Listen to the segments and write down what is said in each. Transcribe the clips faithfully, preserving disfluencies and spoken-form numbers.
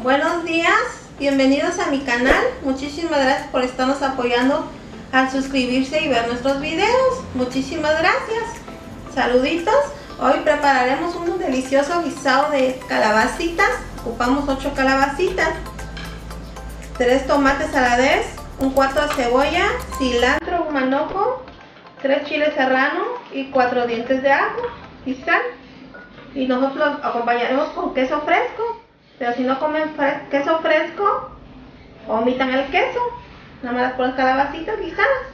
Buenos días, bienvenidos a mi canal. Muchísimas gracias por estarnos apoyando al suscribirse y ver nuestros videos. Muchísimas gracias. Saluditos. Hoy prepararemos un delicioso guisado de calabacitas. Ocupamos ocho calabacitas, tres tomates a la vez, un cuarto de cebolla, cilantro, un manojo, tres chiles serranos y cuatro dientes de ajo y sal. Y nosotros los acompañaremos con queso fresco. Pero si no comen fres queso fresco, omitan el queso. Nada más las ponen calabacitas guisadas.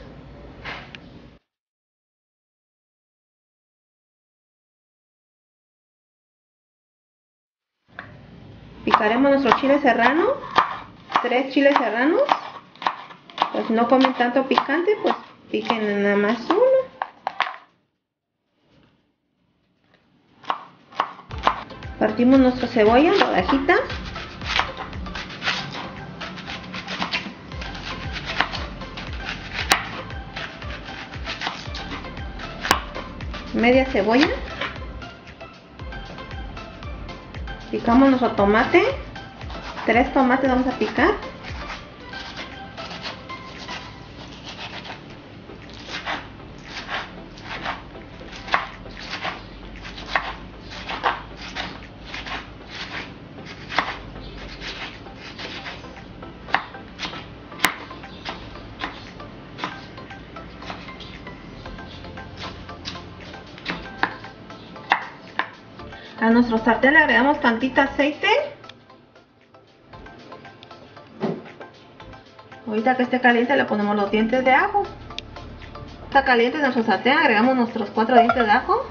Picaremos nuestro chile serrano, tres chiles serranos. Pues si no comen tanto picante, pues piquen nada más uno. Partimos nuestra cebolla en rodajitas. Media cebolla. Picamos nuestro tomate. Tres tomates vamos a picar. A nuestro sartén le agregamos tantito aceite. Ahorita que esté caliente le ponemos los dientes de ajo. Está caliente nuestro sartén, agregamos nuestros cuatro dientes de ajo.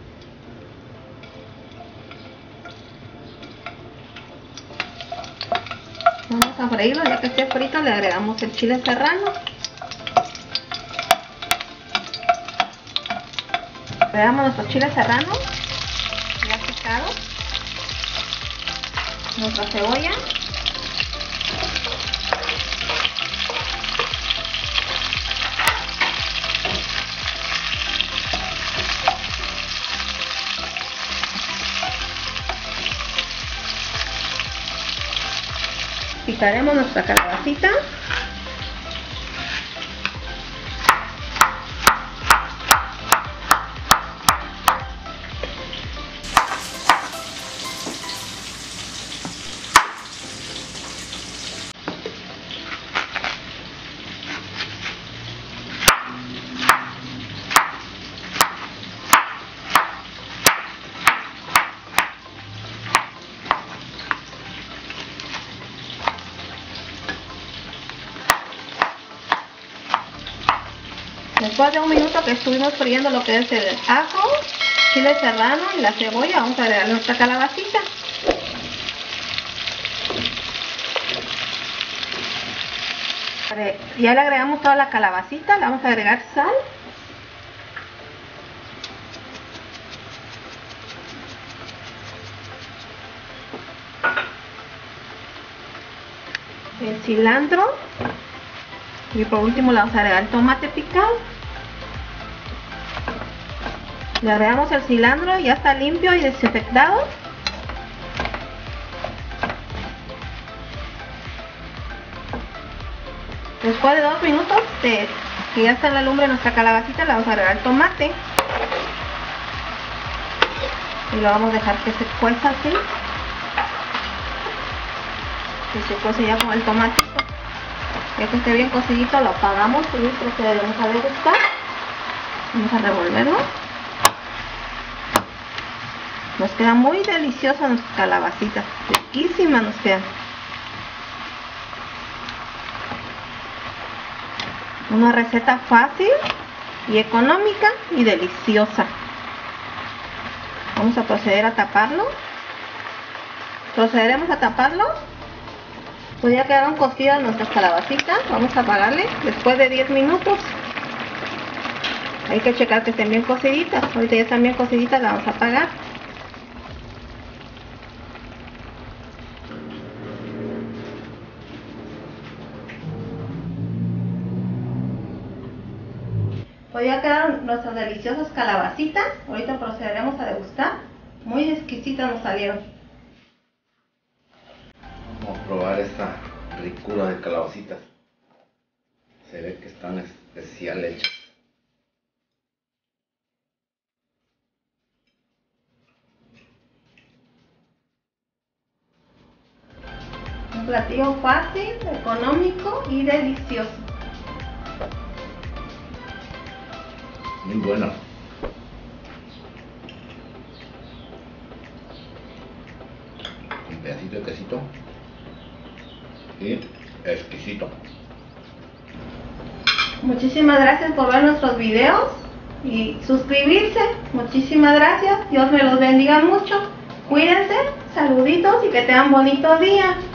Vamos a freírlo, ya que esté frito le agregamos el chile serrano. Agregamos nuestros chiles serranos. Nuestra cebolla, picaremos nuestra calabacita. Después de un minuto que estuvimos friendo lo que es el ajo, chile serrano y la cebolla, vamos a agregar nuestra calabacita. Ya le agregamos toda la calabacita, le vamos a agregar sal. El cilantro. Y por último le vamos a agregar el tomate picado. Le agregamos el cilantro, ya está limpio y desinfectado. Después de dos minutos de que ya está en la lumbre nuestra calabacita, le vamos a agregar el tomate. Y lo vamos a dejar que se cueza así. Que se cuece ya con el tomatito. Ya que esté bien cocidito, lo apagamos y procederemos a degustar. Vamos a revolverlo. Nos queda muy deliciosa nuestra calabacita, riquísima nos queda. Una receta fácil y económica y deliciosa. Vamos a proceder a taparlo. Procederemos a taparlo. Pues ya quedaron cocidas nuestras calabacitas. Vamos a apagarle después de diez minutos. Hay que checar que estén bien cociditas. Ahorita ya están bien cociditas, la vamos a apagar. Pues ya quedaron nuestras deliciosas calabacitas. Ahorita procederemos a degustar. Muy exquisitas nos salieron. probar esta ricura de calabacitas. Se ve que están especial hechas. Un platillo fácil, económico y delicioso. Muy bueno. Un pedacito de quesito. Y exquisito. Muchísimas gracias por ver nuestros videos y suscribirse. Muchísimas gracias. Dios me los bendiga mucho. Cuídense, saluditos y que tengan bonito día.